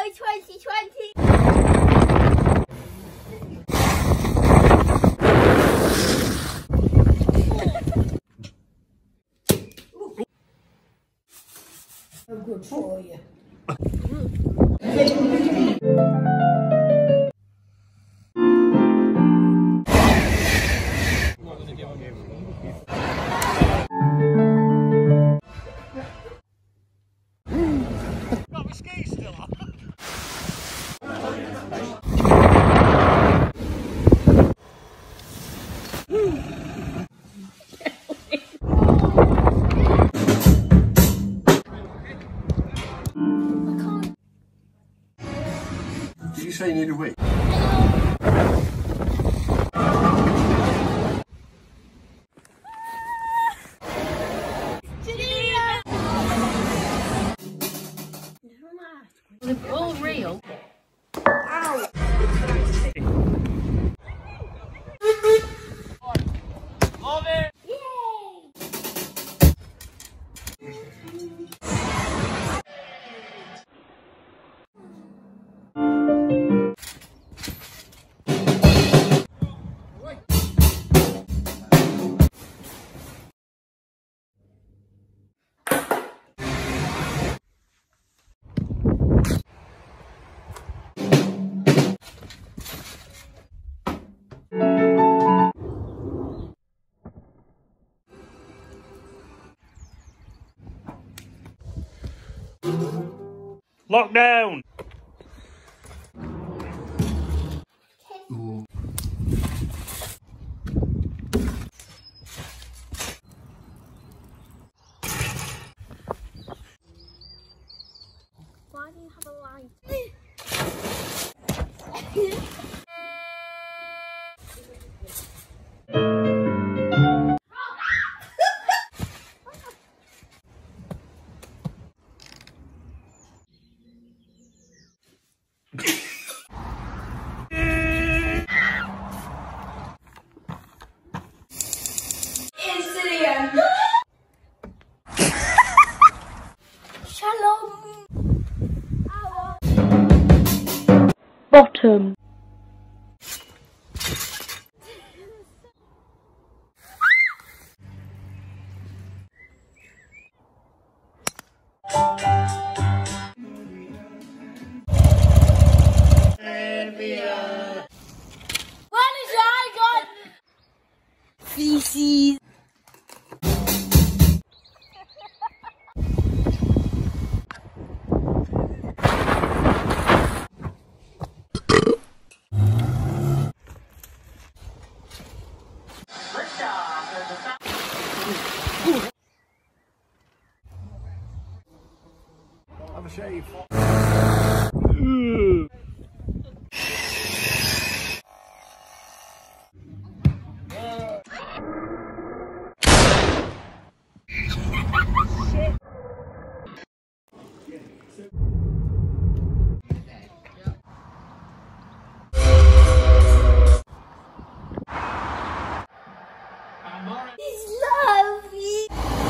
2020. Oh, good for you. Got my skis still on. Did you say you need a wig? All real. Love it. Lockdown. Why do you have a light? Shalom. Bottom. What is I got? Feces. Have a shave. It's lovely.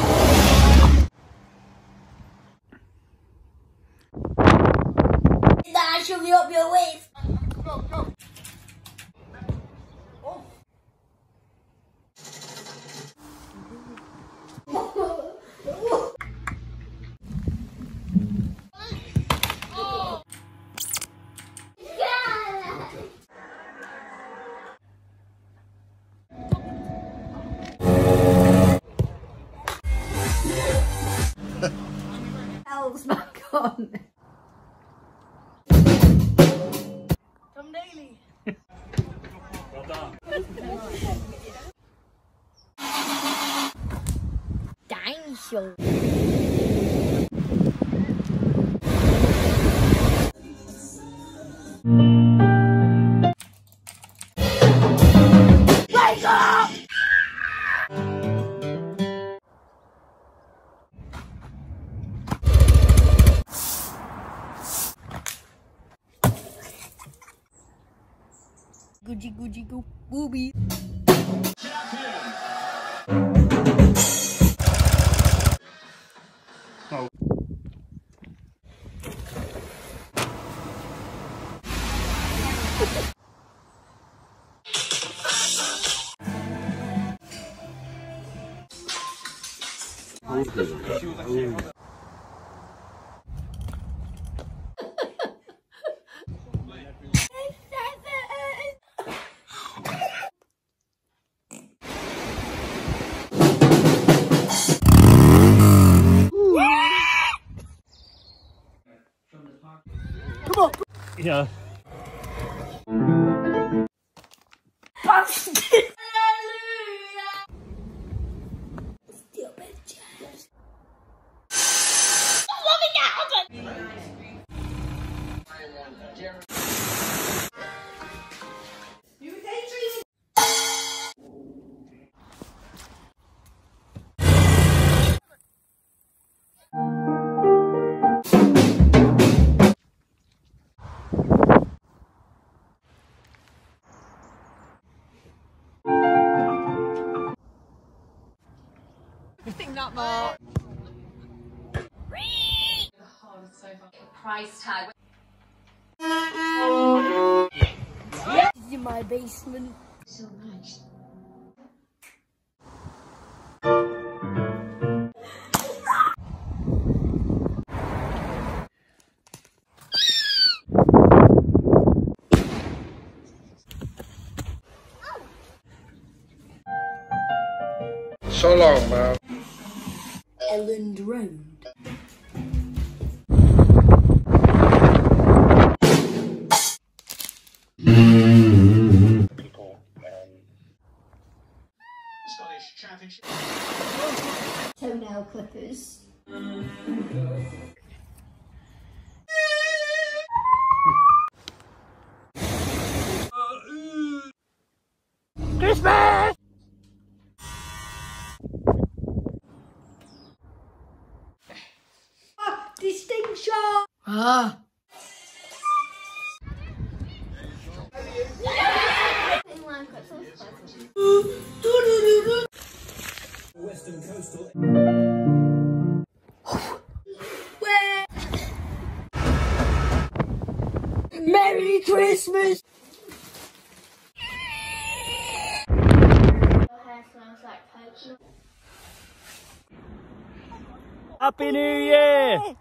Nah, shove me up your waist. Go, go. Elves back on. Tom Daly. Well done. Dinosaur. Wake up! Gucci Gucci go booby. Oh. Yeah. Not more. Price tag. This is in my basement. So nice. So long, man. Elland Road. Scottish Championship. Toenail clippers. Christmas! Distinction. Ah. Western Coastal. Merry Christmas! Happy New Year!